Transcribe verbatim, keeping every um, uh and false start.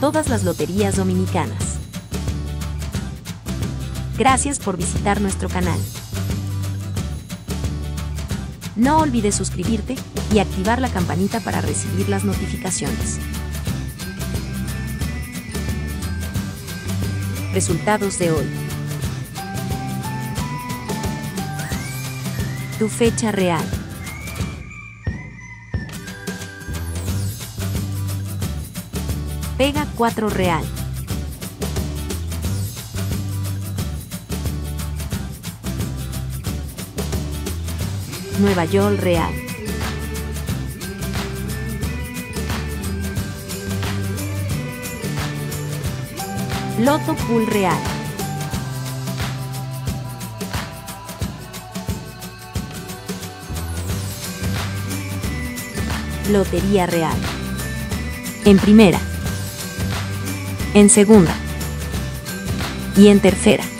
todas las loterías dominicanas. Gracias por visitar nuestro canal. No olvides suscribirte y activar la campanita para recibir las notificaciones. Resultados de hoy. Tu fecha real. Pega cuatro real. Nueva York real. Loto Pool real. Lotería real. En primera, en segunda y en tercera.